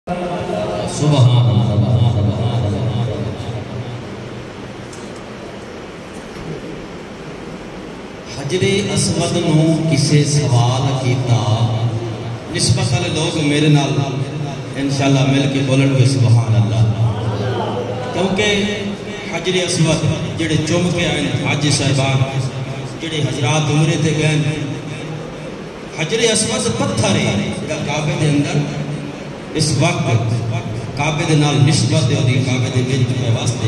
سبحان اللہ۔ حجر اسود نو کسے سوال کیتا، نسبت والے لوگ میرے نال انشاءاللہ مل کے بولن گے سبحان اللہ، کیونکہ حجر اسود جڑے چوم کے آئے حج صاحبان جڑے حضرات عمرے تے گئے، حجر اسود پتھر ہے جڑا کعبے دے اندر اس وقت کعبے دے نال نسبت دے دی کعبے دے وچ پہ واسطے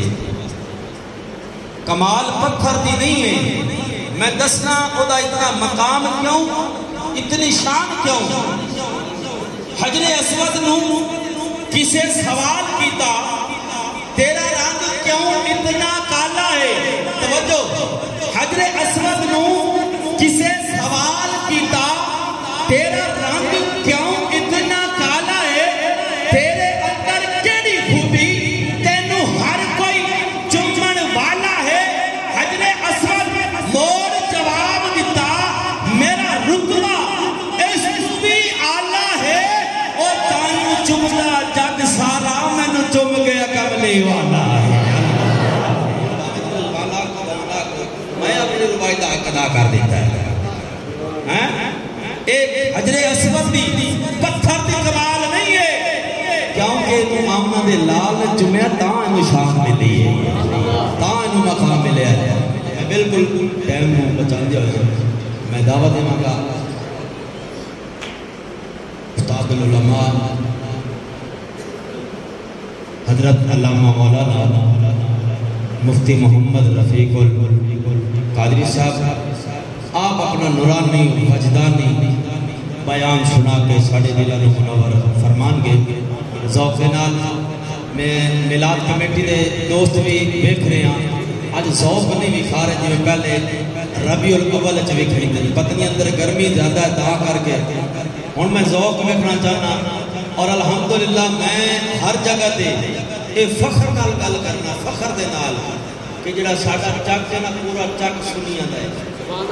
کمال پتھر دی نہیں ہے، میں دسنا او دا اتنا مقام کیوں، اتنی شان کیوں۔ حجر اسود نو کسے سوال کیتا تیرا رنگ کیوں اتنا کالا ہے، توجہ، حجر اسود نو کسے سوال کیتا تیرا رنگ کیوں اتنا کالا ہے، تیرے اندر کیڑی خوبی تینو ہر کوئی چومن والا ہے۔ حجر اسود موڑ جواب دیتا میرا رتبہ اس بھی اعلیٰ ہے، اور تانو چمدا جگ سارا مینو چم گیا کملی والا ہے۔ میں اپنی روایت ادا کر دیتا ہے۔ ایک حجر اسود دی پتھر دی کمال نہیں ہے، کیونکہ تو آمنہ دے لال چمیا تاں انہوں شان ملی ہے، تاں انہوں مقام ملے ہے۔ میں بالکل ٹائم ہوں بچان دیا ہے، میں دعوت دینا گا استاد العلماء حضرت علامہ مولانا مفتی محمد رفیق القادری صاحب، آپ اپنا نورانی وجدانی بیان سنا کے ساڑھے دلہ نے منور فرمان گے۔ ذوق نال میں میلاد کمیٹی دے دوست بھی بیکھ رہے ہیں، آج ذوق نہیں بھی کھا رہے جی میں پہلے ربیع الاول چ ویکھنی تھی، پتنی اندر گرمی زیادہ ہے تا کر کے ہن میں ذوق ویکھنا چاہنا، اور الحمدللہ میں ہر جگہ تے اے فخر نال گل کرنا، فخر دے نال کہ جڑا ساڈا چک ہے نا پورا چک سنیاں دا ہے،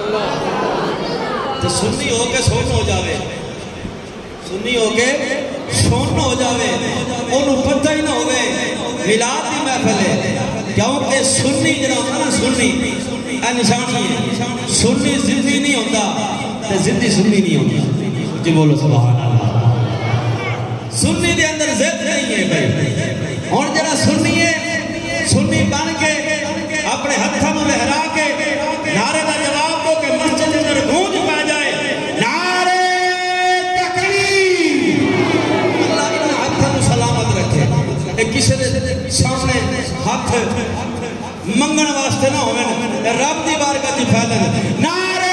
تو سنی ہو کے سن ہو جاوے، سنی ہو کے سن ہو جاوے، انہوں پتہ ہی نہ ہوئے میلاد دی محفل ہے، کیونکہ سنی جڑا ہوتا نا سنی اے نشانی ہے، سنی زندی نہیں ہوتا تو زندی سنی نہیں ہوتا، جی بولو سبحان اللہ۔ سنی دے اندر زد نہیں ہے بھائی، اور جڑا سنی ہے سنی بن کے اپنے ہتھوں میں لہرا کے نعرے دا جواب دو کہ مسجد اندر گونج پا جائے، نعرے تکبیر، اللہ انہیں ہاتھوں سلامت رکھے، ایک کسی دے سامنے ہاتھ منگن واسطے نہ ہوئے، رب دی بارگاہ دی پھیلن، نعرے